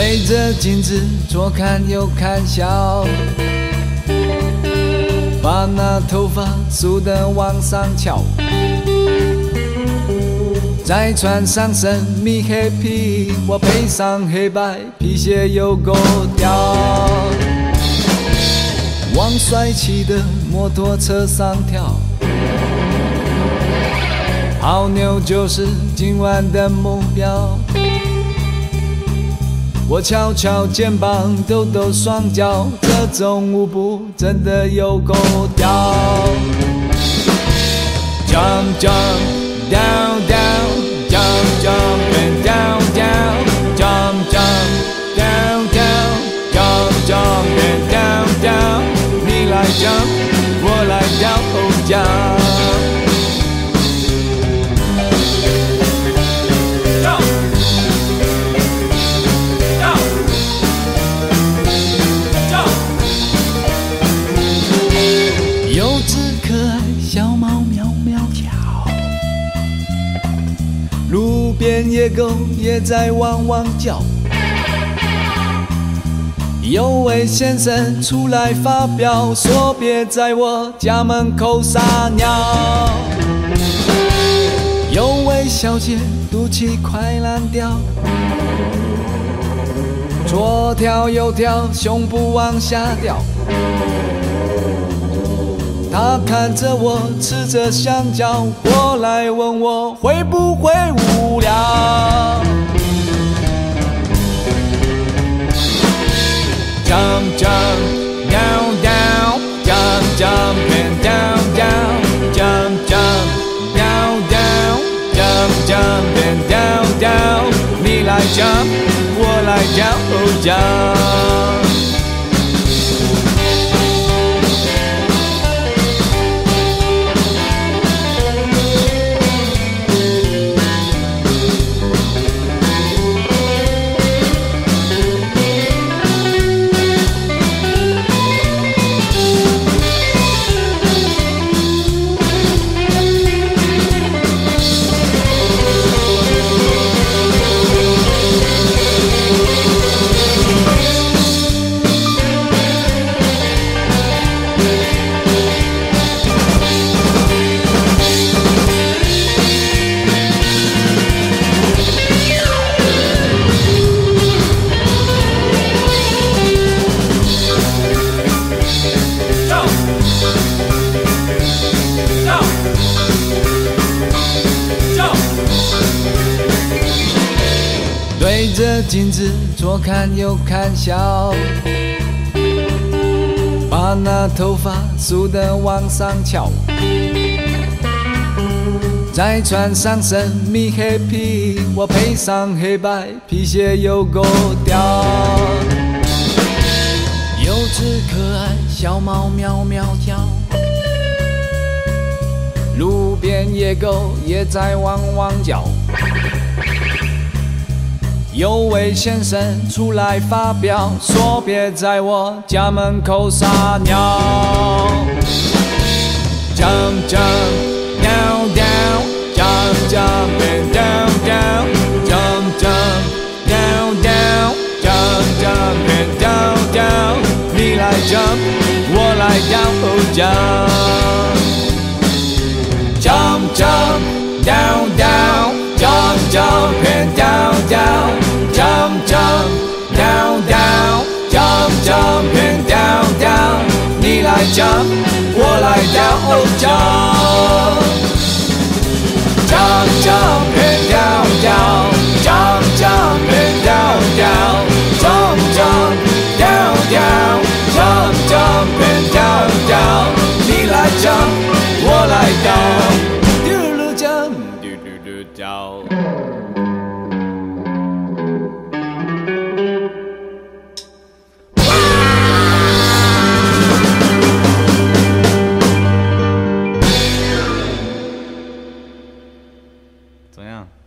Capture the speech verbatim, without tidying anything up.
对着镜子左看右看笑，把那头发梳得往上翘，再穿上身米黑皮，我配上黑白皮鞋有够屌，往帅气的摩托车上跳，泡妞就是今晚的目标。我翘翘肩膀，抖抖双脚，这种舞步真的有够屌。Jump jump down down, jump jump and down down, jump jump down down, jump jump and down down。你来 jump， 我来 down oh jump。小猫喵喵叫，路边野狗也在汪汪叫。有位先生出来发表，说别在我家门口撒尿。有位小姐肚脐快烂掉，左跳右跳，胸部往下掉。他看着我吃着香蕉，过来问我会不会无聊。Jump jump down down, jump jump and down down, jump jump down down, jump jump and down down。你来 jump， 我来 down oh jump。对着镜子左看右看笑，把那头发梳得往上翘，再穿上身米黑皮，我配上黑白皮鞋有够屌。有只可爱小猫喵喵叫，路边野狗也在汪汪叫。有位先生出来发表，说别在我家门口撒尿。Jump jump down down, jump jump and down down, jump jump down down, jump jump and down down。你来 jump， 我来 down oh jump。Jump jump down down, jump jump and down down。Jump jump down down, jump jump and down down。你来 jump， 我来 down oh jump。Jump jump and down down, jump jump and down down, jump jump down down, jump jump and down down。你来 jump， 我来 down， 嘟噜 jump， 嘟嘟嘟 down。怎么样？